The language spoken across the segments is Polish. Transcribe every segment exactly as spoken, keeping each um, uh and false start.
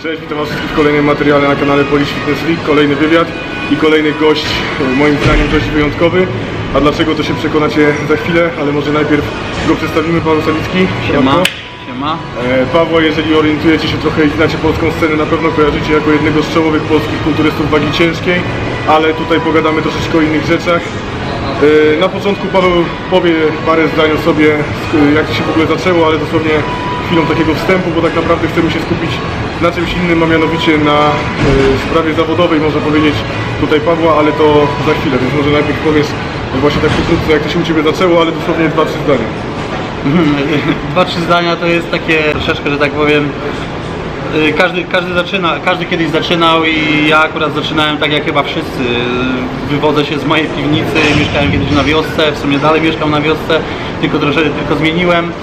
Cześć, witam was wszystkich w kolejnym materiale na kanale Polish Fitness League. Kolejny wywiad i kolejny gość, moim zdaniem dość wyjątkowy. A dlaczego, to się przekonacie za chwilę, ale może najpierw go przedstawimy. Paweł Sawicki. Siema. Siema. E, Pawła, jeżeli orientujecie się trochę i znacie polską scenę, na pewno kojarzycie jako jednego z czołowych polskich kulturystów wagi ciężkiej, ale tutaj pogadamy troszeczkę o innych rzeczach. E, na początku Paweł powie parę zdań o sobie, jak to się w ogóle zaczęło, ale dosłownie chwilą takiego wstępu, bo tak naprawdę chcemy się skupić na czymś innym, a mianowicie na e, sprawie zawodowej, można powiedzieć, tutaj Pawła, ale to za chwilę, więc może najpierw powiesz właśnie tak pokrótce, jak to się u Ciebie zaczęło, ale dosłownie dwa, trzy zdania. Dwa, trzy zdania to jest takie troszeczkę, że tak powiem, każdy, każdy zaczyna, każdy kiedyś zaczynał i ja akurat zaczynałem tak jak chyba wszyscy. Wywodzę się z mojej piwnicy, mieszkałem kiedyś na wiosce, w sumie dalej mieszkam na wiosce, tylko troszeczkę tylko zmieniłem.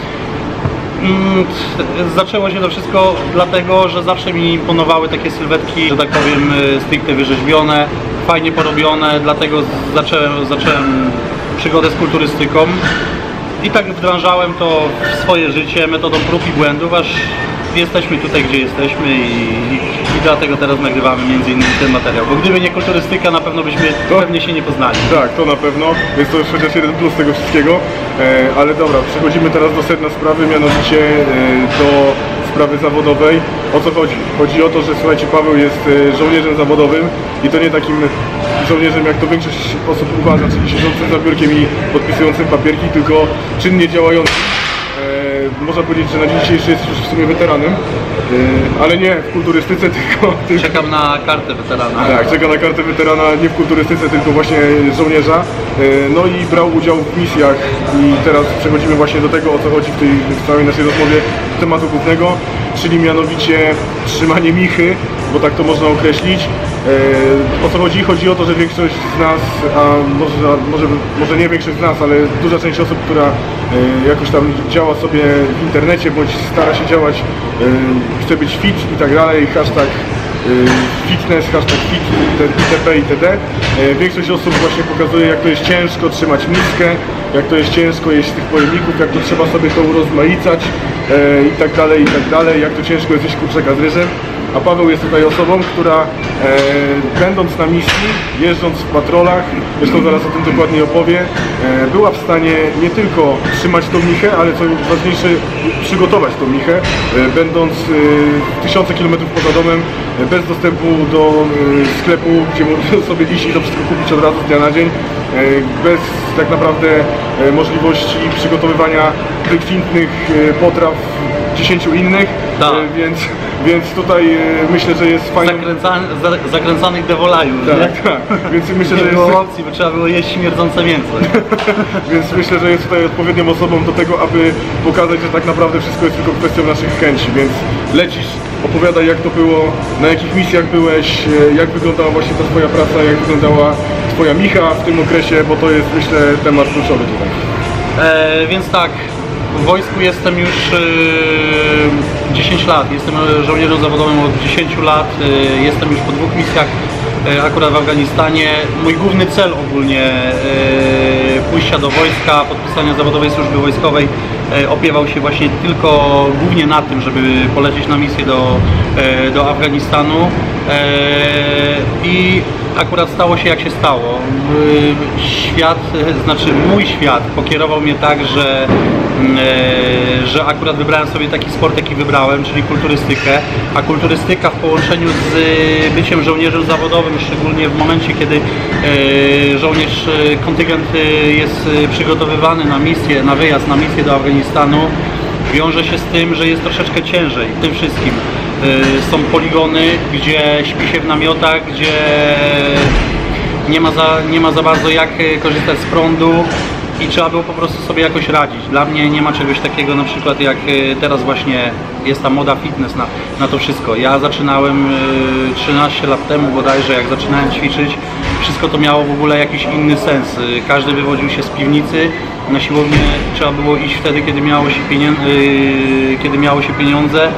Zaczęło się to wszystko dlatego, że zawsze mi imponowały takie sylwetki, że tak powiem, stricte wyrzeźbione, fajnie porobione, dlatego zacząłem, zacząłem przygodę z kulturystyką i tak wdrażałem to w swoje życie metodą prób i błędów, aż jesteśmy tutaj, gdzie jesteśmy i, i, i dlatego teraz nagrywamy między innymi ten materiał, bo gdyby nie kulturystyka, na pewno byśmy to, pewnie się nie poznali. Tak, to na pewno, jest to już chociaż jeden plus tego wszystkiego, e, ale dobra, przechodzimy teraz do sedna sprawy, mianowicie e, do sprawy zawodowej. O co chodzi? Chodzi o to, że słuchajcie, Paweł jest e, żołnierzem zawodowym i to nie takim żołnierzem, jak to większość osób uważa, czyli siedzącym za biurkiem i podpisującym papierki, tylko czynnie działającym. Można powiedzieć, że na dzień dzisiejszy jest już w sumie weteranem, yy, ale nie w kulturystyce, tylko, tylko... Czekam na kartę weterana. Tak, czekam na kartę weterana nie w kulturystyce, tylko właśnie żołnierza. Yy, no i brał udział w misjach i teraz przechodzimy właśnie do tego, o co chodzi w tej w całej naszej rozmowie, do tematu głównego, czyli mianowicie trzymanie michy, bo tak to można określić. Yy, o co chodzi? Chodzi o to, że większość z nas, a może, może, może nie większość z nas, ale duża część osób, która yy, jakoś tam działa sobie w internecie, bądź stara się działać, yy, chce być fit i tak dalej, hashtag yy, fitness, hashtag fit itp. itd. Yy, większość osób właśnie pokazuje, jak to jest ciężko trzymać miskę, jak to jest ciężko jeść tych pojemników, jak to trzeba sobie to urozmaicać yy, i tak dalej, i tak dalej, jak to ciężko jest jeść kurczaka z ryżem. A Paweł jest tutaj osobą, która e, będąc na misji, jeżdżąc w patrolach, zresztą zaraz o tym dokładnie opowie, e, była w stanie nie tylko trzymać tą michę, ale co ważniejsze, przygotować tą michę, e, będąc e, tysiące kilometrów poza domem, e, bez dostępu do e, sklepu, gdzie mógł sobie iść i to wszystko kupić od razu z dnia na dzień, e, bez tak naprawdę e, możliwości przygotowywania wykwintnych e, potraw dziesięciu innych, tak. e, więc, więc tutaj e, myślę, że jest fajnie. Zakręca, za, zakręcanych dewolajów, tak, nie? tak. Więc myślę, nie że było jest... opcji, bo trzeba było jeść śmierdzące mięso. Więc myślę, że jest tutaj odpowiednią osobą do tego, aby pokazać, że tak naprawdę wszystko jest tylko kwestią naszych chęci, więc lecisz, opowiadaj, jak to było, na jakich misjach byłeś, jak wyglądała właśnie ta twoja praca, jak wyglądała twoja micha w tym okresie, bo to jest, myślę, temat kluczowy tutaj. E, więc tak, w wojsku jestem już e, dziesięć lat, jestem żołnierzem zawodowym od dziesięciu lat, e, jestem już po dwóch misjach, e, akurat w Afganistanie. Mój główny cel ogólnie e, pójścia do wojska, podpisania zawodowej służby wojskowej e, opiewał się właśnie tylko głównie na tym, żeby polecieć na misję do, e, do Afganistanu e, i akurat stało się, jak się stało. Świat, znaczy mój świat pokierował mnie tak, że, że akurat wybrałem sobie taki sport, jaki wybrałem, czyli kulturystykę, a kulturystyka w połączeniu z byciem żołnierzem zawodowym, szczególnie w momencie, kiedy żołnierz, kontyngent jest przygotowywany na misję, na wyjazd, na misję do Afganistanu, wiąże się z tym, że jest troszeczkę ciężej w tym wszystkim. Są poligony, gdzie śpi się w namiotach, gdzie nie ma za, nie ma za bardzo jak korzystać z prądu i trzeba było po prostu sobie jakoś radzić. Dla mnie nie ma czegoś takiego na przykład jak teraz właśnie jest ta moda fitness na, na to wszystko. Ja zaczynałem trzynaście lat temu bodajże, jak zaczynałem ćwiczyć, wszystko to miało w ogóle jakiś inny sens. Każdy wywodził się z piwnicy, na siłownię trzeba było iść wtedy, kiedy miało się, pienię kiedy miało się pieniądze.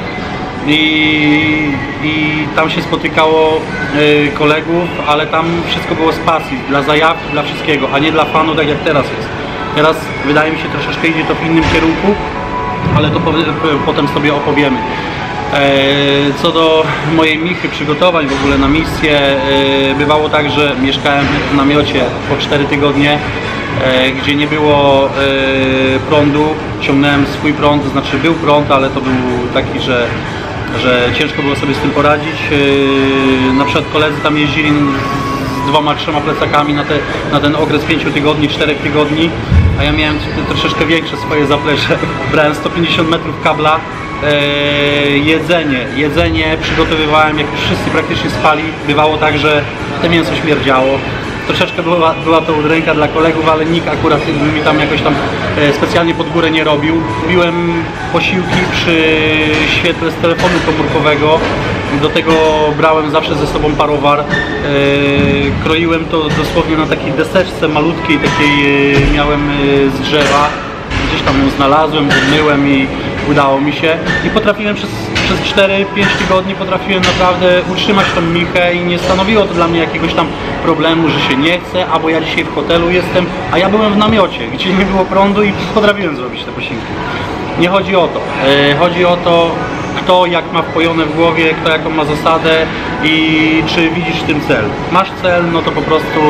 I, i tam się spotykało y, kolegów, ale tam wszystko było z pasji, dla zajawki, dla wszystkiego, a nie dla fanu, tak jak teraz jest. Teraz wydaje mi się troszeczkę idzie to w innym kierunku, ale to po, potem sobie opowiemy. Co do mojej michy, przygotowań w ogóle na misję, bywało tak, że mieszkałem w namiocie po cztery tygodnie, gdzie nie było prądu, ciągnąłem swój prąd, to znaczy był prąd, ale to był taki, że, że ciężko było sobie z tym poradzić. Na przykład koledzy tam jeździli z dwoma, trzema plecakami na, te, na ten okres pięciu tygodni, czterech tygodni, a ja miałem troszeczkę większe swoje zaplecze. Brałem sto pięćdziesiąt metrów kabla. Eee, jedzenie, jedzenie przygotowywałem, jak już wszyscy praktycznie spali. Bywało tak, że to mięso śmierdziało. Troszeczkę była, była to udręka dla kolegów, ale nikt akurat mi tam jakoś tam e, specjalnie pod górę nie robił. Robiłem posiłki przy świetle z telefonu komórkowego. Do tego brałem zawsze ze sobą parowar. E, kroiłem to dosłownie na takiej deseczce malutkiej, takiej e, miałem e, z drzewa. Gdzieś tam ją znalazłem, myłem i udało mi się. I potrafiłem przez, przez cztery pięć tygodni potrafiłem naprawdę utrzymać tą michę i nie stanowiło to dla mnie jakiegoś tam problemu, że się nie chce, albo ja dzisiaj w hotelu jestem, a ja byłem w namiocie, gdzie nie było prądu i potrafiłem zrobić te posiłki. Nie chodzi o to. E, chodzi o to, kto jak ma wpojone w głowie, kto jaką ma zasadę i czy widzisz w tym cel. Masz cel, no to po prostu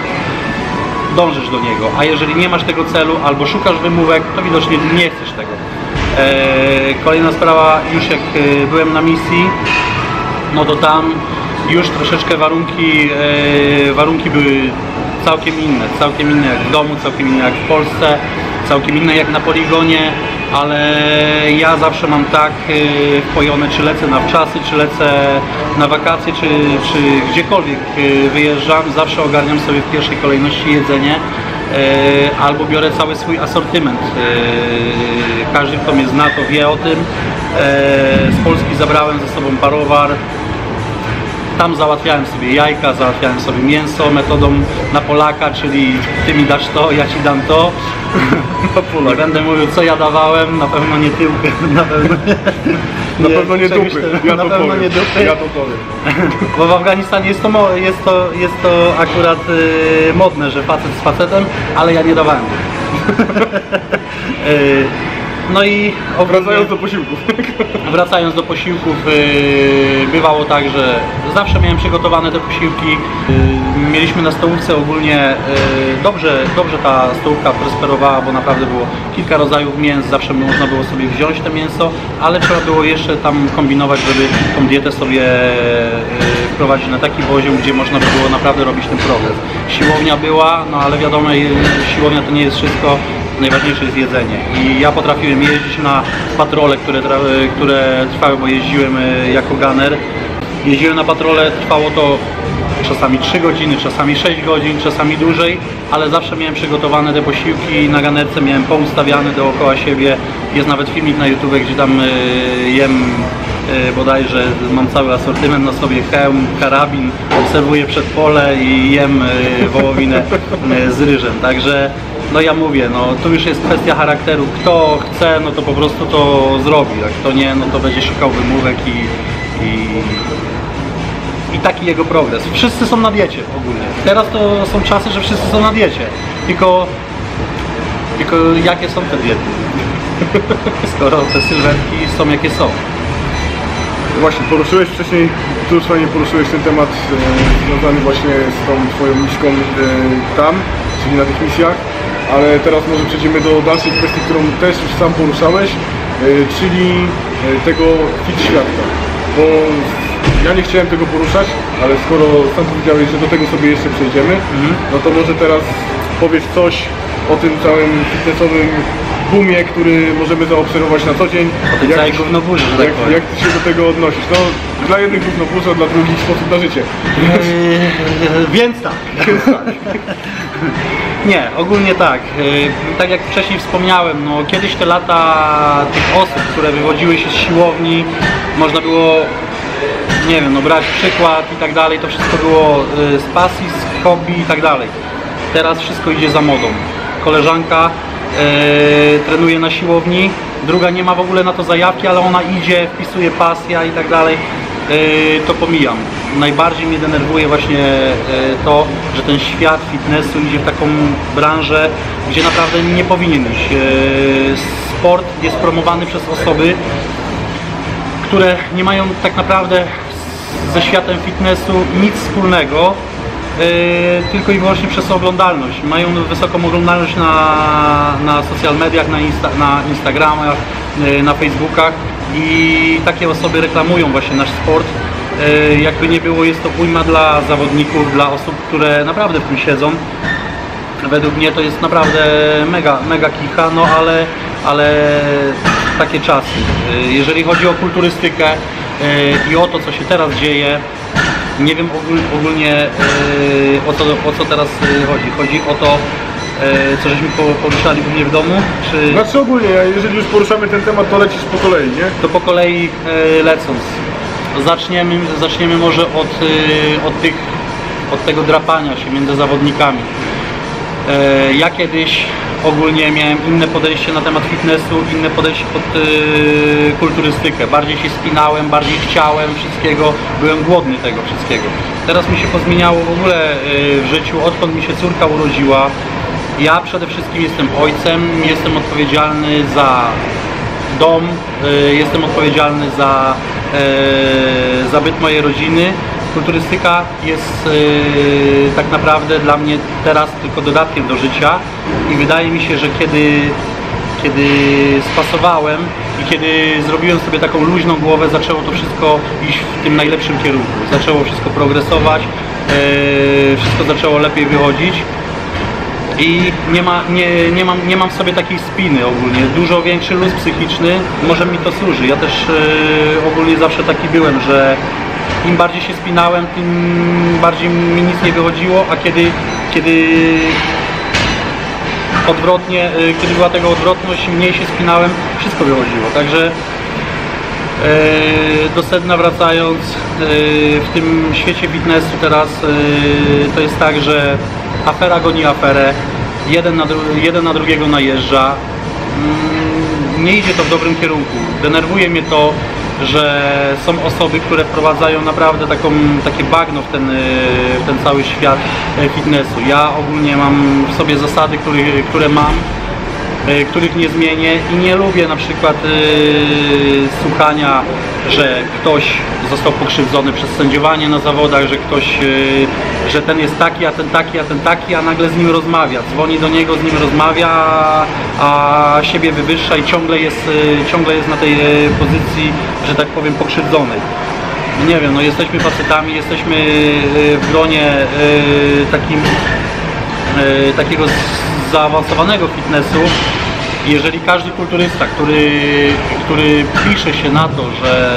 dążysz do niego, a jeżeli nie masz tego celu albo szukasz wymówek, to widocznie nie chcesz tego. Eee, kolejna sprawa, już jak e, byłem na misji, no to tam już troszeczkę warunki, e, warunki były całkiem inne, całkiem inne jak w domu, całkiem inne jak w Polsce, całkiem inne jak na poligonie, ale ja zawsze mam tak e, wpojone, czy lecę na wczasy, czy lecę na wakacje, czy, czy gdziekolwiek e, wyjeżdżam, zawsze ogarniam sobie w pierwszej kolejności jedzenie. Albo biorę cały swój asortyment. Każdy, kto mnie zna, to wie o tym. Z Polski zabrałem ze sobą parowar. Tam załatwiałem sobie jajka, załatwiałem sobie mięso metodą na Polaka, czyli ty mi dasz to, ja ci dam to. Nie będę mówił, co ja dawałem, na pewno nie tyłkę, na pewno nie, na nie, pewno nie dupy, ten, ja na to pewno powiem. nie dupy. Ja to powiem. Bo w Afganistanie jest to, jest to, jest to akurat yy, modne, że facet z facetem, ale ja nie dawałem. yy, no i ogólnie, wracając do posiłków. Wracając do posiłków, yy, bywało tak, że zawsze miałem przygotowane te posiłki. Yy, mieliśmy na stołówce ogólnie yy, dobrze, dobrze ta stołówka prosperowała, bo naprawdę było kilka rodzajów mięs, zawsze można było sobie wziąć te mięso, ale trzeba było jeszcze tam kombinować, żeby tą dietę sobie yy, wprowadzić na taki poziom, gdzie można by było naprawdę robić ten progres. Siłownia była, no ale wiadomo, siłownia to nie jest wszystko. Najważniejsze jest jedzenie i ja potrafiłem jeździć na patrole, które, które trwały, bo jeździłem jako gunner. Jeździłem na patrole, trwało to czasami trzy godziny, czasami sześć godzin, czasami dłużej, ale zawsze miałem przygotowane te posiłki na ganerce, miałem poustawiane dookoła siebie. Jest nawet filmik na YouTube, gdzie tam jem bodajże, mam cały asortyment na sobie, hełm, karabin, obserwuję przedpole i jem wołowinę z ryżem, także no ja mówię, no tu już jest kwestia charakteru, kto chce, no to po prostu to zrobi, a kto nie, no to będzie szukał wymówek i, i, i taki jego progres. Wszyscy są na diecie ogólnie. Teraz to są czasy, że wszyscy są na diecie, tylko, tylko jakie są te diety? Skoro te sylwetki są jakie są. Właśnie, poruszyłeś wcześniej, tu już fajnie poruszyłeś ten temat e, związany właśnie z tą twoją misją e, tam, czyli na tych misjach, ale teraz może przejdziemy do dalszej kwestii, którą też już sam poruszałeś, e, czyli e, tego fit świadka, bo ja nie chciałem tego poruszać, ale skoro sam powiedziałeś, że do tego sobie jeszcze przejdziemy, mm. no to może teraz powiesz coś o tym całym fitnessowym boomie, który możemy zaobserwować na co dzień. O tej całej gównoburze, że tak jak, powiem. jak ty się do tego odnosisz? No, dla jednych gównoburza, dla drugich sposób na życie. Eee, więc tak. Więc tak. Nie, ogólnie tak. Eee, tak jak wcześniej wspomniałem, no kiedyś te lata tych osób, które wywodziły się z siłowni, można było, nie wiem, no brać przykład i tak dalej, to wszystko było e, z pasji, z hobby i tak dalej. Teraz wszystko idzie za modą. Koleżanka e, trenuje na siłowni, druga nie ma w ogóle na to zajawki, ale ona idzie, wpisuje pasja i tak dalej. E, to pomijam. Najbardziej mnie denerwuje właśnie e, to, że ten świat fitnessu idzie w taką branżę, gdzie naprawdę nie powinien iść. E, sport jest promowany przez osoby, które nie mają tak naprawdę ze światem fitnessu nic wspólnego, yy, tylko i wyłącznie przez oglądalność. Mają wysoką oglądalność na, na social mediach, na, insta, na Instagramach, yy, na Facebookach i takie osoby reklamują właśnie nasz sport. Yy, jakby nie było, jest to ujma dla zawodników, dla osób, które naprawdę w tym siedzą. Według mnie to jest naprawdę mega, mega kicha, no ale, ale takie czasy. Yy, jeżeli chodzi o kulturystykę, i o to, co się teraz dzieje, nie wiem ogólnie yy, o, co, o co teraz chodzi. Chodzi o to, yy, co żeśmy poruszali u mnie w domu, czy... Znaczy ogólnie, jeżeli już poruszamy ten temat, to lecisz po kolei, nie? To po kolei yy, lecąc. Zaczniemy, zaczniemy może od, yy, od, tych, od tego drapania się między zawodnikami. Yy, ja kiedyś ogólnie miałem inne podejście na temat fitnessu, inne podejście pod yy, kulturystykę. Bardziej się spinałem, bardziej chciałem wszystkiego, byłem głodny tego wszystkiego. Teraz mi się pozmieniało w ogóle yy, w życiu, odkąd mi się córka urodziła. Ja przede wszystkim jestem ojcem, jestem odpowiedzialny za dom, yy, jestem odpowiedzialny za, yy, za byt mojej rodziny. Kulturystyka jest yy, tak naprawdę dla mnie teraz tylko dodatkiem do życia i wydaje mi się, że kiedy, kiedy spasowałem i kiedy zrobiłem sobie taką luźną głowę, zaczęło to wszystko iść w tym najlepszym kierunku. Zaczęło wszystko progresować, yy, wszystko zaczęło lepiej wychodzić i nie, ma, nie, nie, mam, nie mam w sobie takiej spiny ogólnie. Dużo większy luz psychiczny, może mi to służy. Ja też yy, ogólnie zawsze taki byłem, że im bardziej się spinałem, tym bardziej mi nic nie wychodziło, a kiedy, kiedy odwrotnie, kiedy była tego odwrotność, mniej się spinałem, wszystko wychodziło. Także do sedna wracając, w tym świecie fitnessu teraz to jest tak, że afera goni aferę, jeden na, jeden na drugiego najeżdża. Nie idzie to w dobrym kierunku. Denerwuje mnie to, że są osoby, które wprowadzają naprawdę taką, takie bagno w ten, w ten cały świat fitnessu. Ja ogólnie mam w sobie zasady, które, które mam, których nie zmienię i nie lubię na przykład yy, słuchania, że ktoś został pokrzywdzony przez sędziowanie na zawodach, że ktoś, yy, że ten jest taki, a ten taki, a ten taki, a nagle z nim rozmawia, dzwoni do niego, z nim rozmawia, a siebie wywyższa i ciągle jest, yy, ciągle jest na tej yy, pozycji, że tak powiem, pokrzywdzonej. Nie wiem, no jesteśmy facetami, jesteśmy yy, w gronie yy, takim, yy, takiego zaawansowanego fitnessu. Jeżeli każdy kulturysta, który, który pisze się na to, że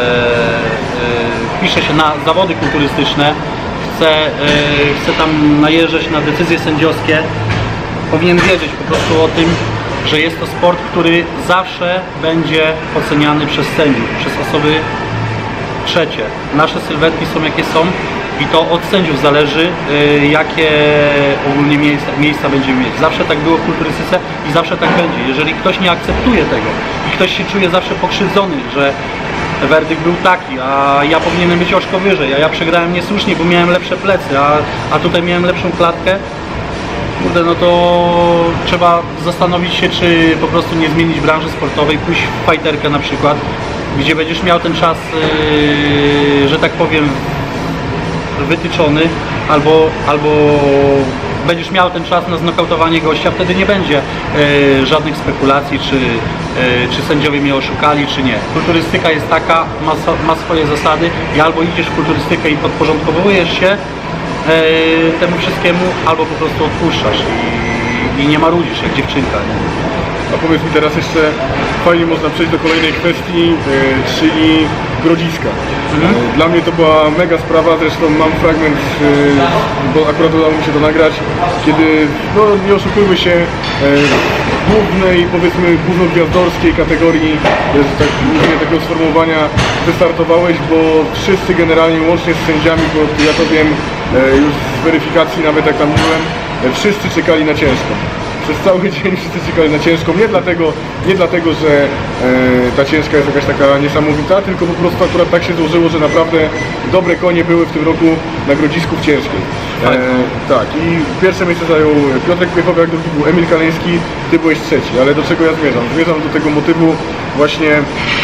yy, pisze się na zawody kulturystyczne, chce, yy, chce tam najeżdżać na decyzje sędziowskie, powinien wiedzieć po prostu o tym, że jest to sport, który zawsze będzie oceniany przez sędziów, przez osoby trzecie. Nasze sylwetki są jakie są i to od sędziów zależy, yy, jakie ogólnie miejsca, miejsca będziemy mieć. Zawsze tak było w kulturystyce i zawsze tak będzie. Jeżeli ktoś nie akceptuje tego i ktoś się czuje zawsze pokrzywdzony, że werdykt był taki, a ja powinienem być oczko wyżej, a ja przegrałem niesłusznie, bo miałem lepsze plecy, a, a tutaj miałem lepszą klatkę, kurde, no to trzeba zastanowić się, czy po prostu nie zmienić branży sportowej, pójść w fajterkę na przykład, gdzie będziesz miał ten czas, yy, że tak powiem, wytyczony, albo, albo będziesz miał ten czas na znokautowanie gościa, wtedy nie będzie yy, żadnych spekulacji, czy, yy, czy sędziowie mnie oszukali, czy nie. Kulturystyka jest taka, ma, ma swoje zasady i albo idziesz w kulturystykę i podporządkowujesz się yy, temu wszystkiemu, albo po prostu odpuszczasz i, i nie marudzisz jak dziewczynka. Nie? A powiedz mi teraz jeszcze, fajnie można przejść do kolejnej kwestii, yy, czyli Grodziska. Mhm. Yy, dla mnie to była mega sprawa, zresztą mam fragment, yy, bo akurat udało mi się to nagrać, kiedy, no nie oszukujmy się, yy, w głównej, powiedzmy głównogwiazdorskiej kategorii, yy, tak, użyję takiego sformułowania, wystartowałeś, bo wszyscy generalnie, łącznie z sędziami, bo ja to wiem yy, już z weryfikacji, nawet jak tam byłem, yy, wszyscy czekali na ciężko. Przez cały dzień wszyscy czekali na ciężką, nie dlatego, nie dlatego że e, ta ciężka jest jakaś taka niesamowita, tylko po prostu akurat tak się złożyło, że naprawdę dobre konie były w tym roku na Grodzisku w ciężkiej. E, tak, i pierwsze miejsce zajął Piotrek Piechowiak, drugi był Emil Kaleński, ty byłeś trzeci, ale do czego ja zmierzam? Zmierzam do tego motywu właśnie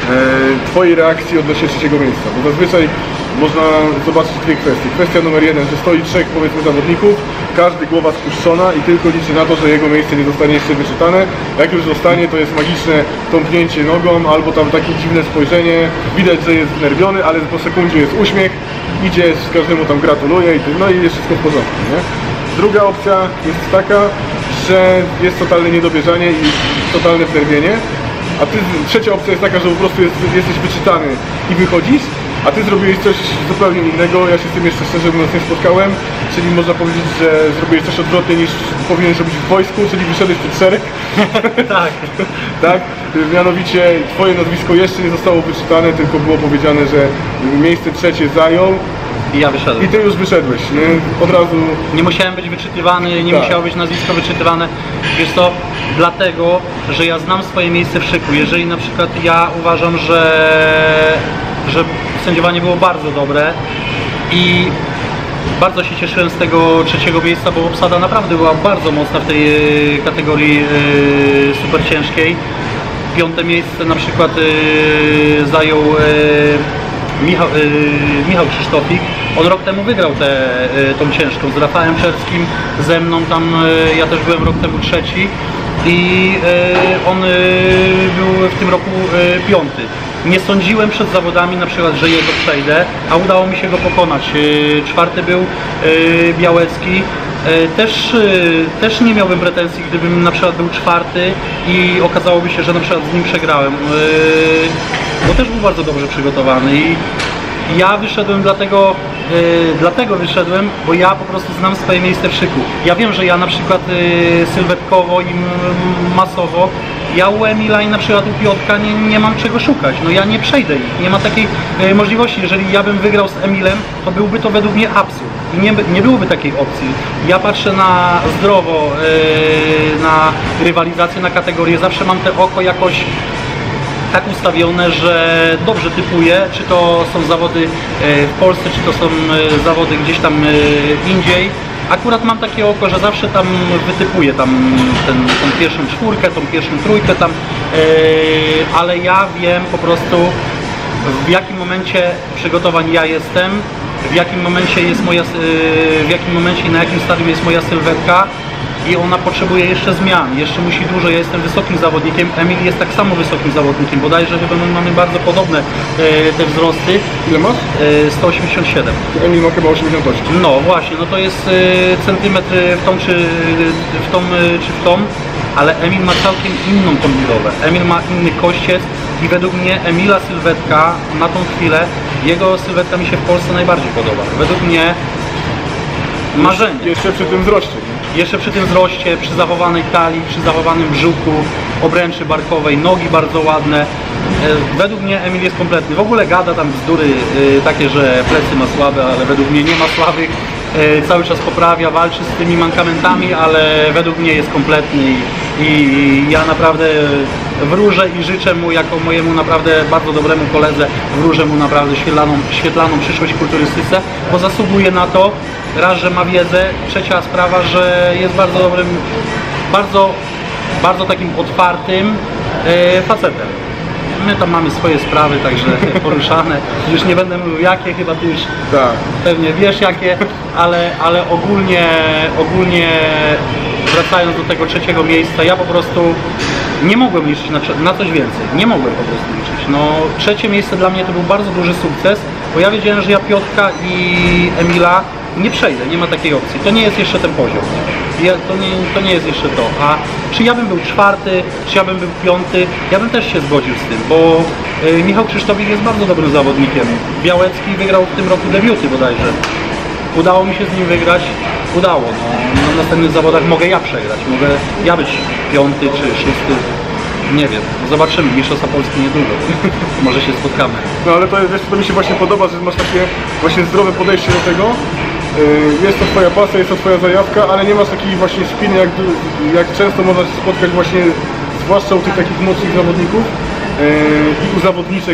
Twojej reakcji odnośnie trzeciego miejsca, bo zazwyczaj można zobaczyć dwie kwestie. Kwestia numer jeden, że stoi trzech, powiedzmy, zawodników, każdy głowa spuszczona i tylko liczy na to, że jego miejsce nie zostanie jeszcze wyczytane. Jak już zostanie, to jest magiczne tąpnięcie nogą albo tam takie dziwne spojrzenie, widać, że jest znerwiony, ale po sekundzie jest uśmiech, idzie, każdemu tam gratuluje i no i jest wszystko w porządku, nie? Druga opcja jest taka, że jest totalne niedowierzanie i totalne wnerwienie. A ty, trzecia opcja jest taka, że po prostu jest, jesteś wyczytany i wychodzisz, a ty zrobiłeś coś zupełnie innego. Ja się z tym jeszcze szczerze mówiąc nie spotkałem, czyli można powiedzieć, że zrobiłeś coś odwrotnie niż powinieneś robić w wojsku, czyli wyszedłeś przed szereg. Tak. Tak? Mianowicie twoje nazwisko jeszcze nie zostało wyczytane, tylko było powiedziane, że miejsce trzecie zajął. I ja wyszedłem. I ty już wyszedłeś, nie? Od razu... Nie musiałem być wyczytywany, nie tak. musiało być nazwisko wyczytywane. Wiesz co, dlatego, że ja znam swoje miejsce w szyku. Jeżeli na przykład ja uważam, że, że sędziowanie było bardzo dobre i bardzo się cieszyłem z tego trzeciego miejsca, bo obsada naprawdę była bardzo mocna w tej kategorii super ciężkiej. Piąte miejsce na przykład zajął Michał, yy, Michał Krzysztofik. On rok temu wygrał tę tą ciężką z Rafałem Czerskim, ze mną tam, yy, ja też byłem rok temu trzeci i yy, on yy, był w tym roku yy, piąty. Nie sądziłem przed zawodami na przykład, że jego przejdę, a udało mi się go pokonać. Yy, czwarty był yy, Białecki. Też, też nie miałbym pretensji, gdybym na przykład był czwarty i okazałoby się, że na przykład z nim przegrałem, bo też był bardzo dobrze przygotowany i ja wyszedłem dlatego, dlatego wyszedłem, bo ja po prostu znam swoje miejsce w szyku. Ja wiem, że ja na przykład sylwetkowo i masowo, ja u Emila i na przykład u Piotrka nie, nie mam czego szukać, no ja nie przejdę ich, nie ma takiej możliwości. Jeżeli ja bym wygrał z Emilem, to byłby to według mnie absurd i nie, nie byłoby takiej opcji. Ja patrzę na zdrowo, na rywalizację, na kategorię, zawsze mam te oko jakoś tak ustawione, że dobrze typuję, czy to są zawody w Polsce, czy to są zawody gdzieś tam indziej. Akurat mam takie oko, że zawsze tam wytypuję tam ten, tą pierwszą czwórkę, tą pierwszą trójkę tam, ale ja wiem po prostu, w jakim momencie przygotowań ja jestem, w jakim momencie jest moja, w jakim momencie i na jakim stadium jest moja sylwetka i ona potrzebuje jeszcze zmian, jeszcze musi dużo. Ja jestem wysokim zawodnikiem, Emil jest tak samo wysokim zawodnikiem, bodajże chyba my mamy bardzo podobne e, te wzrosty. Ile masz? E, sto osiemdziesiąt siedem. Emil ma chyba osiemdziesiąt osiem. No właśnie, no to jest e, centymetr w tą czy w tą czy w tą, ale Emil ma całkiem inną tą budowę. Emil ma inny kościec i według mnie Emila sylwetka na tą chwilę, jego sylwetka mi się w Polsce najbardziej podoba. Według mnie marzenie. Jeszcze przy tym wzroście. Jeszcze przy tym wzroście, przy zachowanej talii, przy zachowanym brzuchu, obręczy barkowej, nogi bardzo ładne. Według mnie Emil jest kompletny. W ogóle gada tam bzdury takie, że plecy ma słabe, ale według mnie nie ma słabych. Cały czas poprawia, walczy z tymi mankamentami, ale według mnie jest kompletny i, i ja naprawdę wróżę i życzę mu, jako mojemu naprawdę bardzo dobremu koledze, wróżę mu naprawdę świetlaną, świetlaną przyszłość w kulturystyce, bo zasługuje na to. Raz, że ma wiedzę, trzecia sprawa, że jest bardzo dobrym, bardzo, bardzo takim otwartym e, facetem. My tam mamy swoje sprawy, także poruszane. Już nie będę mówił jakie, chyba ty już tak. pewnie wiesz jakie, ale, ale ogólnie, ogólnie wracając do tego trzeciego miejsca, ja po prostu nie mogłem liczyć na, na coś więcej. Nie mogłem po prostu liczyć. No, trzecie miejsce dla mnie to był bardzo duży sukces, bo ja wiedziałem, że ja Piotrka i Emila nie przejdę, nie ma takiej opcji. To nie jest jeszcze ten poziom. Ja, to, nie, to nie jest jeszcze to. A czy ja bym był czwarty, czy ja bym był piąty, ja bym też się zgodził z tym, bo y, Michał Krzysztofik jest bardzo dobrym zawodnikiem. Białecki wygrał w tym roku debiuty bodajże. Udało mi się z nim wygrać, udało. No, na następnych zawodach mogę ja przegrać, mogę ja być piąty czy szósty. Nie wiem, zobaczymy, mistrzostwa Polski niedługo, może się spotkamy. No ale to, jest, wiesz, to mi się właśnie podoba, że masz takie właśnie zdrowe podejście do tego. Jest to twoja pasja, jest to twoja zajawka, ale nie masz takiej właśnie spiny, jak, jak często można się spotkać właśnie, zwłaszcza u tych takich młodszych zawodników i u zawodniczek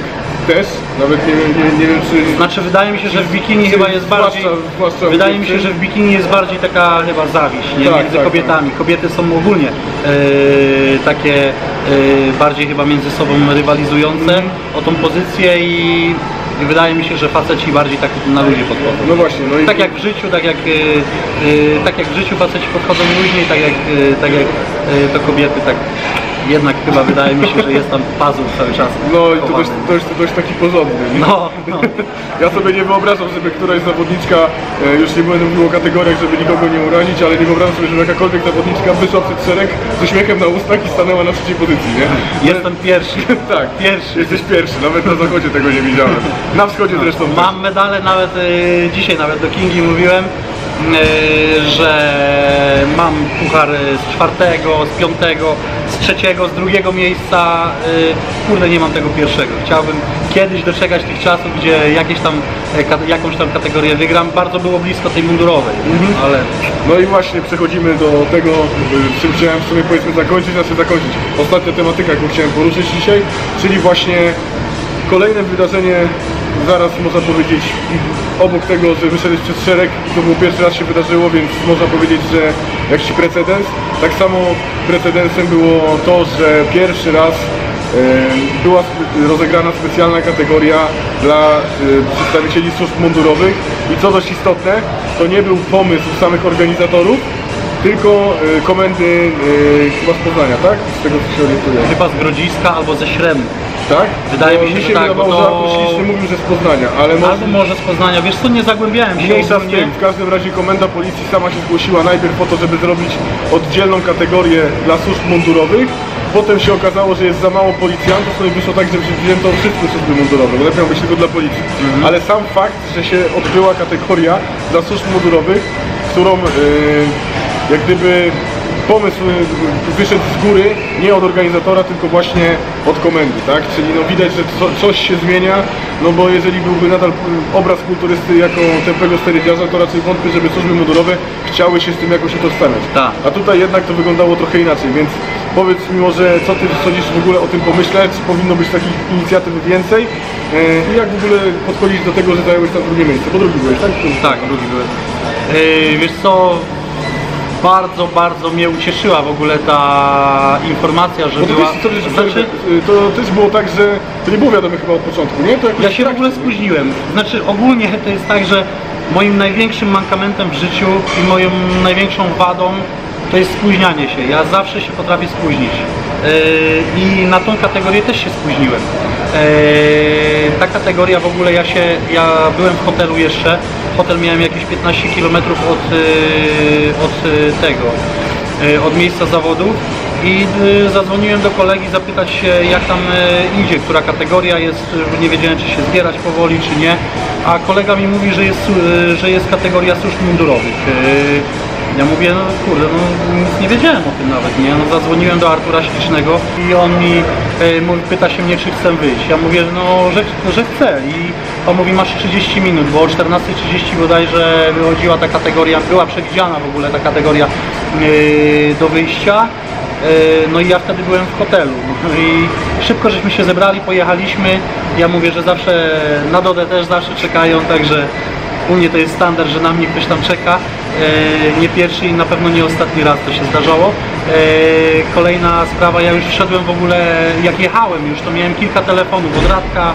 też, nawet nie, nie, nie wiem czy... Znaczy wydaje mi się, że w bikini czy, chyba jest bardziej... zwłaszcza, zwłaszcza wydaje mi się, że w bikini jest bardziej taka chyba zawiść, nie? Tak, Między tak, kobietami. Kobiety są ogólnie e, takie e, bardziej chyba między sobą rywalizujące mm. o tą pozycję i, i wydaje mi się, że faceci bardziej tak na luzie podchodzą. No właśnie, no i... Tak jak w życiu, tak jak, e, e, tak jak w życiu faceci podchodzą luźniej, tak jak, e, tak jak e, to kobiety tak... Jednak chyba wydaje mi się, że jest tam pazur cały czas. No i to dość, dość, dość taki porządny. Nie? No, no. Ja sobie nie wyobrażam, żeby któraś zawodniczka, e, już nie będę mówił o kategoriach, żeby nikogo nie urazić, ale nie wyobrażam sobie, żeby jakakolwiek zawodniczka wyszła przed szereg z uśmiechem na ustach i stanęła na trzeciej pozycji, nie? Jestem pierwszy. Tak, Pierwszy. Jesteś pierwszy, nawet na zachodzie tego nie widziałem. Na wschodzie zresztą też. Mam medale nawet, y, dzisiaj nawet do Kingi mówiłem, y, że mam puchar z czwartego, z piątego, z trzeciego, z drugiego miejsca. Y, kurde, nie mam tego pierwszego. Chciałbym kiedyś doczekać tych czasów, gdzie jakieś tam, y, jakąś tam kategorię wygram. Bardzo było blisko tej mundurowej, mhm. ale... No i właśnie przechodzimy do tego, y, czym chciałem w sumie powiedzmy zakończyć, znaczy zakończyć. Ostatnia tematyka, jaką chciałem poruszyć dzisiaj, czyli właśnie kolejne wydarzenie, zaraz można powiedzieć, obok tego, że wyszedłeś przez szereg, to było pierwszy raz się wydarzyło, więc można powiedzieć, że jakiś precedens. Tak samo precedensem było to, że pierwszy raz e, była rozegrana specjalna kategoria dla e, przedstawicieli służb mundurowych i co dość istotne, to nie był pomysł samych organizatorów, tylko e, komendy e, chyba z Poznania, tak? Z tego co się orientuję. Chyba z Grodziska albo ze Śremu. Tak? Wydaje no, mi się, mi że się tak, wydawało, bo że to... Artur Śliczny mówił, że z Poznania, ale może... Albo może z Poznania, wiesz co, nie zagłębiałem się Mniejsza z ogólnie. tym, w każdym razie komenda policji sama się zgłosiła najpierw po to, żeby zrobić oddzielną kategorię dla służb mundurowych. Potem się okazało, że jest za mało policjantów, no i wyszło tak, że wzięto wszystkie służby mundurowe, bo lepiej miał być tylko dla policji. Mhm. Ale sam fakt, że się odbyła kategoria dla służb mundurowych, którą yy, jak gdyby pomysł wyszedł z góry, nie od organizatora, tylko właśnie od komendy, tak? Czyli no widać, że co, coś się zmienia, no bo jeżeli byłby nadal obraz kulturysty jako tępego sterydziarza, to raczej wątpię, żeby służby mundurowe chciały się z tym jakoś utożsamiać. Tak. A tutaj jednak to wyglądało trochę inaczej, więc powiedz mi może, co ty sądzisz w ogóle o tym pomyśle, czy powinno być takich inicjatyw więcej i jak w ogóle podchodzić do tego, że zająłeś tam drugie miejsce, bo drugi byłeś, tak? Tak, drugi byłem. Yy, wiesz co? Bardzo, bardzo mnie ucieszyła w ogóle ta informacja, że Bo to była... Też, to, to, znaczy, to też było tak, że to nie było wiadome chyba od początku, nie? To ja się w ogóle spóźniłem. Znaczy ogólnie to jest tak, że moim największym mankamentem w życiu i moją największą wadą to jest spóźnianie się. Ja zawsze się potrafię spóźnić. Yy, I na tą kategorię też się spóźniłem. Yy, ta kategoria w ogóle, ja się, ja byłem w hotelu jeszcze. Hotel miałem jakieś piętnaście kilometrów od, yy, od yy, tego, yy, od miejsca zawodów i yy, zadzwoniłem do kolegi zapytać się, jak tam yy, idzie, która kategoria jest, yy, nie wiedziałem, czy się zbierać powoli, czy nie, a kolega mi mówi, że jest, yy, że jest kategoria służb mundurowych. Yy, Ja mówię, no kurde, no nic nie wiedziałem o tym nawet, nie? No zadzwoniłem do Artura Ślicznego i on mi e, mówi, pyta się mnie, czy chcę wyjść. Ja mówię, no, że, że chcę i on mówi, masz trzydzieści minut, bo o czternasta trzydzieści bodajże wychodziła ta kategoria, była przewidziana w ogóle ta kategoria e, do wyjścia. No i ja wtedy byłem w hotelu i szybko żeśmy się zebrali, pojechaliśmy. Ja mówię, że zawsze na Dodę też zawsze czekają, także u mnie to jest standard, że na mnie ktoś tam czeka. Nie pierwszy i na pewno nie ostatni raz to się zdarzało. Kolejna sprawa, ja już wszedłem w ogóle, jak jechałem już, to miałem kilka telefonów od Radka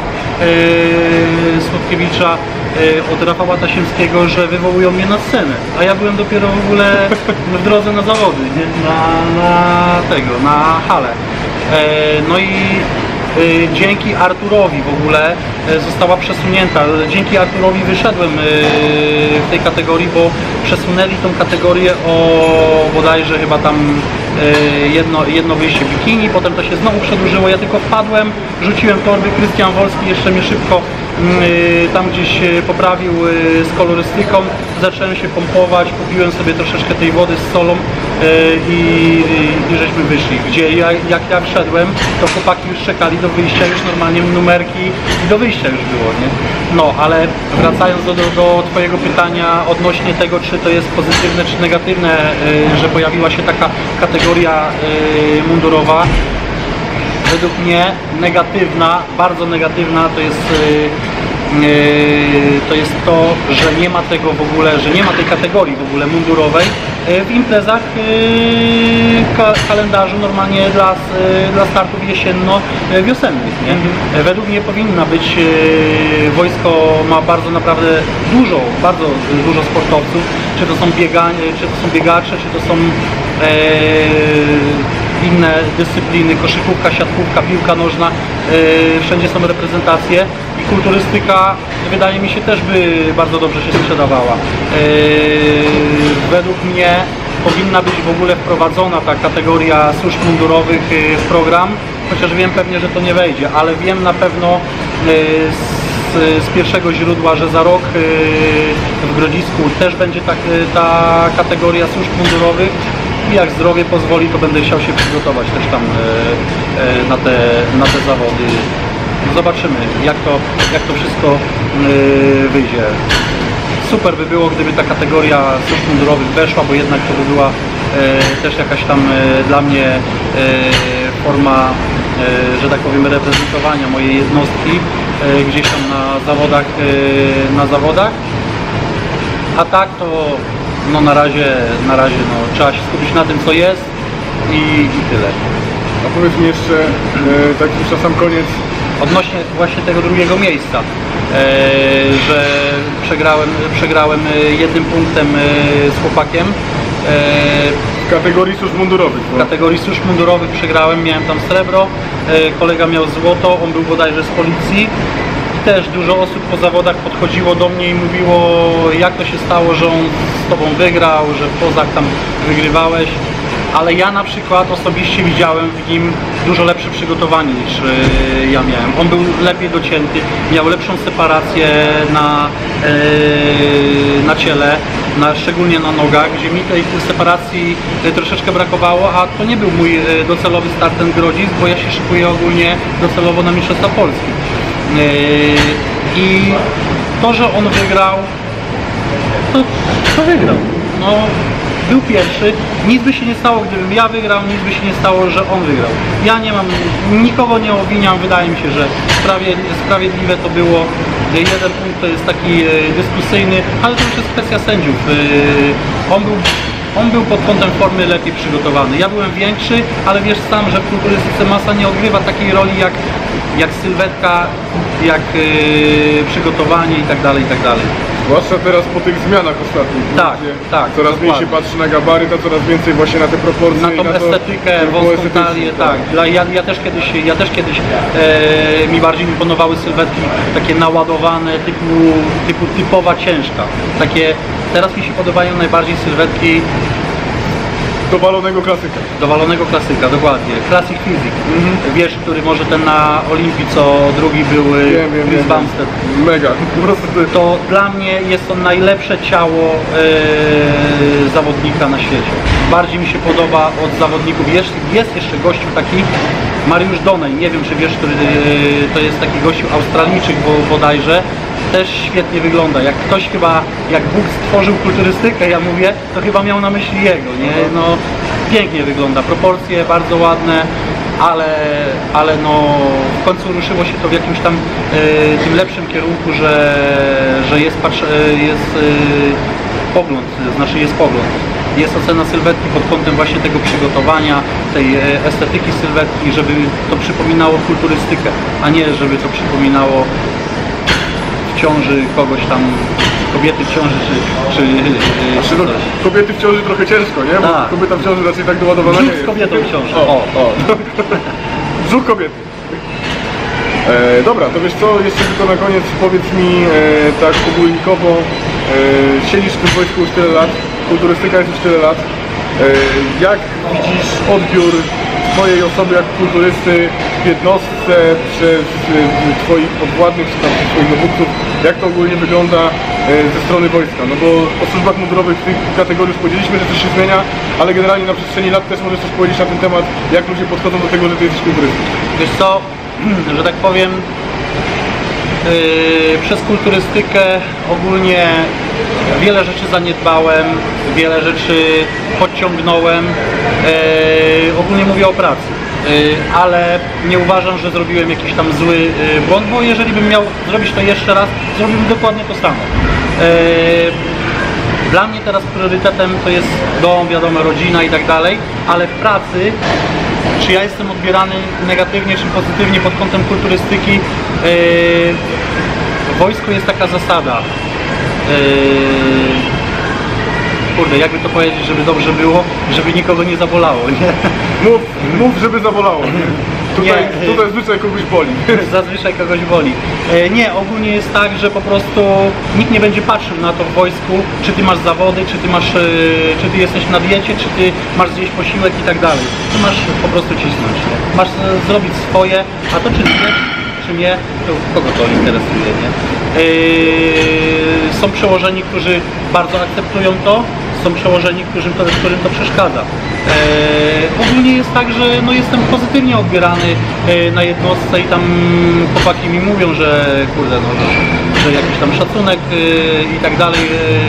Słodkiewicza, od Rafała Tasiemskiego, że wywołują mnie na scenę, a ja byłem dopiero w ogóle w drodze na zawody, nie? Na, na tego, na halę. No i dzięki Arturowi w ogóle została przesunięta. Dzięki Arturowi wyszedłem w tej kategorii, bo przesunęli tą kategorię o bodajże chyba tam jedno, jedno wyjście bikini, potem to się znowu przedłużyło. Ja tylko wpadłem, rzuciłem torby, Krystian Wolski jeszcze mnie szybko tam gdzieś poprawił z kolorystyką, zacząłem się pompować, kupiłem sobie troszeczkę tej wody z solą i, i, i żeśmy wyszli. Gdzie ja, jak ja wszedłem, to chłopaki już czekali do wyjścia, już normalnie numerki i do wyjścia już było, nie? No, ale wracając do, do, do twojego pytania odnośnie tego, czy to jest pozytywne, czy negatywne, że pojawiła się taka kategoria mundurowa. według mnie negatywna, bardzo negatywna to jest Yy, to jest to, że nie ma tego w ogóle, że nie ma tej kategorii w ogóle mundurowej yy, w imprezach yy, ka kalendarzu normalnie dla, yy, dla startów jesienno-wiosennych. Nie? Yy, według mnie powinna być, yy, wojsko ma bardzo naprawdę dużo, bardzo dużo sportowców, czy to są bieganie, czy to są biegacze, czy to są yy, inne dyscypliny, koszykówka, siatkówka, piłka nożna, yy, wszędzie są reprezentacje i kulturystyka wydaje mi się też by bardzo dobrze się sprzedawała. Yy, według mnie powinna być w ogóle wprowadzona ta kategoria służb mundurowych yy, w program, chociaż wiem pewnie, że to nie wejdzie, ale wiem na pewno yy, z, z pierwszego źródła, że za rok yy, w Grodzisku też będzie ta, ta kategoria służb mundurowych. I jak zdrowie pozwoli, to będę chciał się przygotować też tam e, e, na, te, na te zawody. Zobaczymy, jak to, jak to wszystko e, wyjdzie. Super by było, gdyby ta kategoria służb mundurowych weszła, bo jednak to by była e, też jakaś tam e, dla mnie e, forma, e, że tak powiem, reprezentowania mojej jednostki e, gdzieś tam na zawodach, e, na zawodach. A tak to no na razie, na razie no, trzeba się skupić na tym, co jest i, i tyle. A powiedz mi jeszcze, e, tak już na sam koniec, odnośnie właśnie tego drugiego miejsca, e, że przegrałem, przegrałem jednym punktem e, z chłopakiem. E, w kategorii służb mundurowych. w kategorii służb mundurowych przegrałem, miałem tam srebro, e, kolega miał złoto, on był bodajże z policji. Też dużo osób po zawodach podchodziło do mnie i mówiło, jak to się stało, że on z tobą wygrał, że w pozach tam wygrywałeś, ale ja na przykład osobiście widziałem w nim dużo lepsze przygotowanie niż yy, ja miałem. On był lepiej docięty, miał lepszą separację na, yy, na ciele, na, szczególnie na nogach, gdzie mi tej separacji yy, troszeczkę brakowało, a to nie był mój yy, docelowy start ten Grodzisk, bo ja się szykuję ogólnie docelowo na Mistrzostwa Polski. I to, że on wygrał, to, to wygrał. No, był pierwszy, nic by się nie stało, gdybym ja wygrał, nic by się nie stało, że on wygrał. Ja nie mam, nikogo nie obwiniam, wydaje mi się, że sprawiedliwe to było. Jeden punkt to jest taki dyskusyjny, ale to już jest kwestia sędziów. On był On był pod kątem formy lepiej przygotowany. Ja byłem większy, ale wiesz sam, że w kulturystyce masa nie odgrywa takiej roli jak, jak sylwetka, jak yy, przygotowanie i tak dalej, i tak dalej. Zwłaszcza teraz po tych zmianach ostatnich. Tak, tak. Coraz mniej się patrzy na gabaryt, a coraz więcej właśnie na te proporcje. Na tą na estetykę, to, wąską talię, tak. tak. Ja, ja też kiedyś, ja też kiedyś e, mi bardziej imponowały sylwetki takie naładowane, typu, typu typowa ciężka. Takie, teraz mi się podobają najbardziej sylwetki dowalonego klasyka. Dowalonego klasyka, dokładnie. Classic Physique. Mhm. Wiesz, który może ten na Olimpii, co drugi był wiem, wiem, Chris Bumstead. Mega. Po prostu to... to dla mnie jest to najlepsze ciało e, zawodnika na świecie. Bardziej mi się podoba od zawodników. Jest, jest jeszcze gościu taki, Mariusz Donej, nie wiem czy wiesz, który e, to jest taki gościu Australijczyk bo, bodajże. Też świetnie wygląda. Jak ktoś chyba, jak Bóg stworzył kulturystykę, ja mówię, to chyba miał na myśli jego, nie? No, pięknie wygląda, proporcje bardzo ładne, ale, ale no, w końcu ruszyło się to w jakimś tam y, tym lepszym kierunku, że, że jest, patrz, jest y, pogląd, znaczy jest pogląd. Jest ocena sylwetki pod kątem właśnie tego przygotowania, tej estetyki sylwetki, żeby to przypominało kulturystykę, a nie żeby to przypominało w ciąży kogoś tam, kobiety w ciąży, czy... czy, czy znaczy, no, kobiety w ciąży trochę ciężko, nie? Bo tak. Kobieta w ciąży raczej tak doładowana Brzuch nie jest. z kobietą w ciąży. O, o. Brzuch kobiety. E, dobra, to wiesz co, jeszcze tylko na koniec powiedz mi e, tak ogólnikowo, e, siedzisz w tym wojsku już tyle lat, kulturystyka jest już tyle lat. E, jak widzisz odbiór Twojej osoby jako kulturysty w jednostce przez e, Twoich podwładnych, czy tam Twoich dowódców? Jak to ogólnie wygląda e, ze strony wojska? No bo o służbach mundurowych w tych kategoriach już powiedzieliśmy, że coś się zmienia, ale generalnie na przestrzeni lat też możesz coś powiedzieć na ten temat, jak ludzie podchodzą do tego, że Ty jesteś kulturystą. Wiesz co, że tak powiem, yy, przez kulturystykę ogólnie wiele rzeczy zaniedbałem, wiele rzeczy podciągnąłem, yy, ogólnie mówię o pracy. ale nie uważam, że zrobiłem jakiś tam zły błąd, bo jeżeli bym miał zrobić to jeszcze raz, zrobiłbym dokładnie to samo. Dla mnie teraz priorytetem to jest dom, wiadomo, rodzina i tak dalej, ale w pracy, czy ja jestem odbierany negatywnie czy pozytywnie pod kątem kulturystyki, w wojsku jest taka zasada. Kurde, jakby to powiedzieć, żeby dobrze było, żeby nikogo nie zabolało, nie? Mów, mów, żeby zabolało, nie? Tutaj, nie, tutaj zazwyczaj kogoś boli. Zazwyczaj kogoś boli. Nie, ogólnie jest tak, że po prostu nikt nie będzie patrzył na to w wojsku, czy ty masz zawody, czy ty masz, czy ty jesteś na diecie, czy ty masz zjeść posiłek i tak dalej. Ty masz po prostu cisnąć, nie? Masz zrobić swoje, a to czy zjesz, czy nie, to kogo to interesuje, nie? Yy, są przełożeni, którzy bardzo akceptują to, są przełożeni, którym to, którym to przeszkadza. Yy, ogólnie jest tak, że no, jestem pozytywnie odbierany yy, na jednostce i tam chłopaki mi mówią, że kurde, no, że, że jakiś tam szacunek yy, i tak dalej.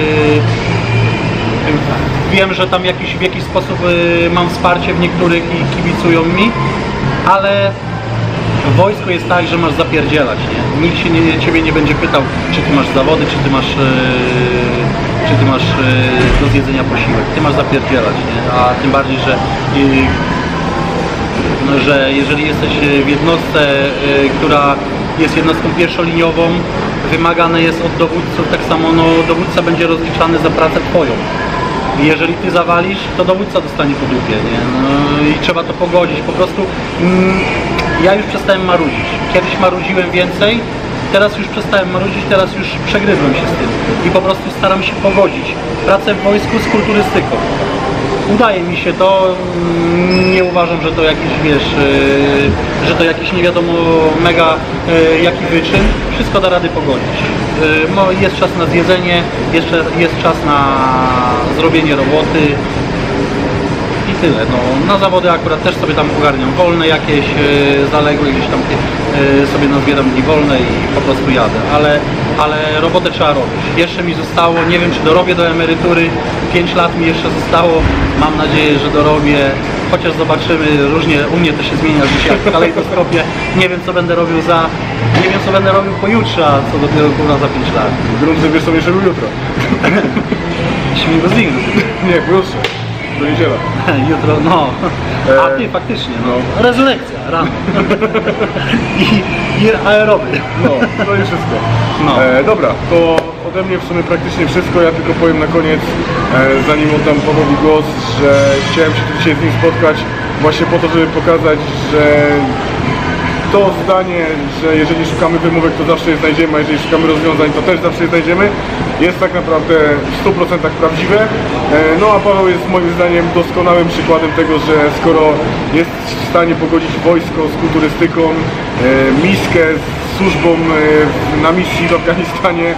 Yy, wiem, że tam jakiś, w jakiś sposób yy, mam wsparcie w niektórych i kibicują mi, ale w wojsku jest tak, że masz zapierdzielać, nie? Nikt się nie, ciebie nie będzie pytał, czy ty masz zawody, czy ty masz, yy, czy ty masz yy, do zjedzenia posiłek. Ty masz zapierdzielać, nie? A tym bardziej, że, yy, no, że jeżeli jesteś w jednostce, yy, która jest jednostką pierwszoliniową, wymagane jest od dowódców, tak samo no, dowódca będzie rozliczany za pracę twoją. Jeżeli ty zawalisz, to dowódca dostanie po dupie, nie? No, i trzeba to pogodzić. Po prostu mm, ja już przestałem marudzić. Kiedyś marudziłem więcej, teraz już przestałem marudzić, teraz już przegryzłem się z tym. I po prostu staram się pogodzić pracę w wojsku z kulturystyką. Udaje mi się to, nie uważam, że to jakiś, wiesz, yy, że to jakiś nie wiadomo mega yy, jaki wyczyn. Wszystko da rady pogodzić. Yy, no, jest czas na zjedzenie, jeszcze jest czas na zrobienie roboty i tyle. No, na zawody akurat też sobie tam ogarniam wolne jakieś yy, zaległe, gdzieś tam yy, sobie nazbieram dni wolne i po prostu jadę, ale, ale robotę trzeba robić. Jeszcze mi zostało, nie wiem czy dorobię do emerytury, pięć lat mi jeszcze zostało, mam nadzieję, że dorobię, chociaż zobaczymy, różnie u mnie to się zmienia życie jak w kalejdoskopie, nie wiem co będę robił za, nie wiem co będę robił pojutrze, a co dopiero kurwa za pięć lat. Grunt, że wiesz co jeszcze był jutro. Śmigłowiny. Nie, pojutrze. Do niedziela. Jutro, no. A ty faktycznie, no. Rezurekcja, rano. I, I aeroby. No, to i wszystko. No. E, dobra, to ode mnie w sumie praktycznie wszystko. Ja tylko powiem na koniec, e, zanim oddam Pawłowi głos, że chciałem się tu dzisiaj z nim spotkać właśnie po to, żeby pokazać, że to zdanie, że jeżeli szukamy wymówek, to zawsze je znajdziemy, a jeżeli szukamy rozwiązań, to też zawsze je znajdziemy, jest tak naprawdę w stu procentach prawdziwe. No a Paweł jest moim zdaniem doskonałym przykładem tego, że skoro jest w stanie pogodzić wojsko z kulturystyką, miskę z służbą na misji w Afganistanie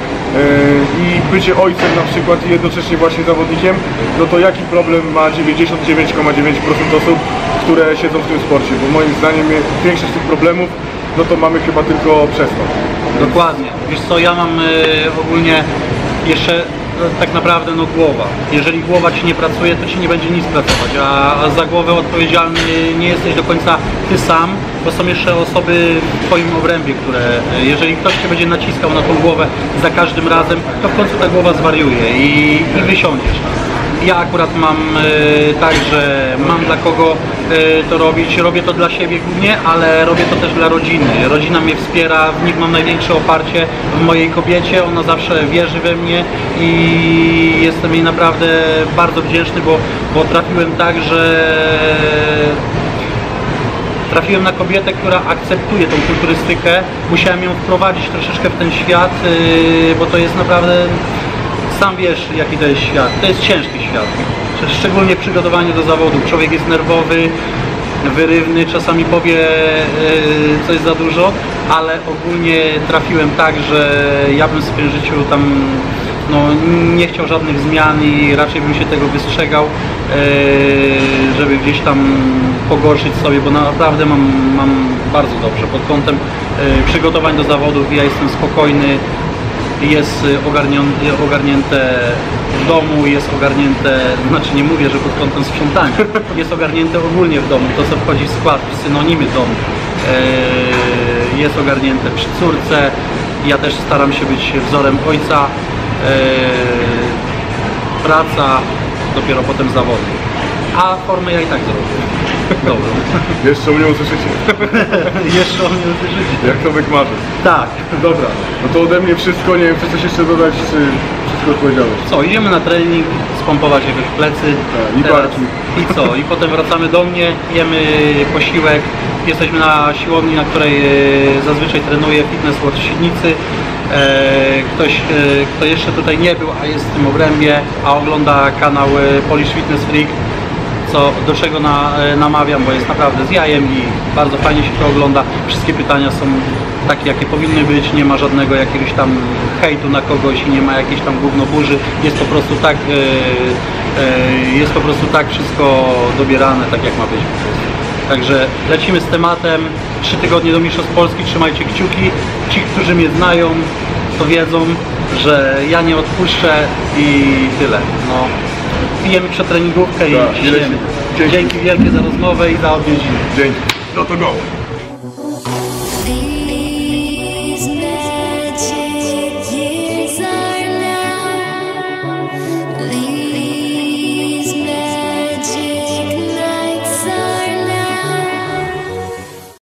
i bycie ojcem na przykład i jednocześnie właśnie zawodnikiem, no to jaki problem ma dziewięćdziesiąt dziewięć przecinek dziewięć procent osób, które siedzą w tym sporcie, bo moim zdaniem większość tych problemów, no to mamy chyba tylko przez to. Dokładnie. Wiesz co, ja mam y, ogólnie jeszcze no, tak naprawdę no głowa. Jeżeli głowa ci nie pracuje, to ci nie będzie nic pracować, a, a za głowę odpowiedzialny nie jesteś do końca ty sam, bo są jeszcze osoby w twoim obrębie, które jeżeli ktoś cię będzie naciskał na tą głowę za każdym razem, to w końcu ta głowa zwariuje i, i wysiądziesz. Ja akurat mam y, tak, że mam dla kogo y, to robić, robię to dla siebie głównie, ale robię to też dla rodziny. Rodzina mnie wspiera, w nich mam największe oparcie w mojej kobiecie, ona zawsze wierzy we mnie i jestem jej naprawdę bardzo wdzięczny, bo, bo trafiłem tak, że trafiłem na kobietę, która akceptuje tą kulturystykę, musiałem ją wprowadzić troszeczkę w ten świat, y, bo to jest naprawdę... Sam wiesz, jaki to jest świat. To jest ciężki świat. Szczególnie w przygotowaniu do zawodu. Człowiek jest nerwowy, wyrywny, czasami powie yy, coś za dużo, ale ogólnie trafiłem tak, że ja bym w swoim życiu tam no, nie chciał żadnych zmian i raczej bym się tego wystrzegał, yy, żeby gdzieś tam pogorszyć sobie, bo naprawdę mam, mam bardzo dobrze pod kątem yy, przygotowań do zawodów. Ja jestem spokojny. jest ogarnięte, ogarnięte w domu, jest ogarnięte, znaczy nie mówię, że pod kątem sprzątania, jest ogarnięte ogólnie w domu, to co wchodzi w skład, w synonimy domu. E, jest ogarnięte przy córce, ja też staram się być wzorem ojca, e, praca, dopiero potem zawody. A formę ja i tak zrobię. Dobra. Jeszcze u mnie usłyszycie. Jeszcze o mnie usłyszycie. Jak Tomek marzy. Tak. Dobra, no to ode mnie wszystko, nie wiem, chcesz coś jeszcze dodać, czy wszystko odpowiedziałeś? Co, idziemy na trening, spompować jakoś plecy. Tak, i Teraz- barki. I co? I potem wracamy do mnie, jemy posiłek. Jesteśmy na siłowni, na której e, zazwyczaj trenuję Fitness World Świdnicy. E, Ktoś, e, kto jeszcze tutaj nie był, a jest w tym obrębie, a ogląda kanał e, Polish Fitness Freak, co, do czego na, e, namawiam, bo jest naprawdę z jajem i bardzo fajnie się to ogląda. Wszystkie pytania są takie, jakie powinny być, nie ma żadnego jakiegoś tam hejtu na kogoś i nie ma jakiejś tam gównoburzy. Jest po prostu tak, e, e, jest po prostu tak wszystko dobierane, tak jak ma być po prostu. Także lecimy z tematem. Trzy tygodnie do Mistrzostw Polski, trzymajcie kciuki. Ci, którzy mnie znają, to wiedzą, że ja nie odpuszczę i tyle. No, pijemy przetreningówkę i Tak, ciśniemy. dzięki. Dzięki wielkie za rozmowę i za odwiedziny. Dzięki. No to go.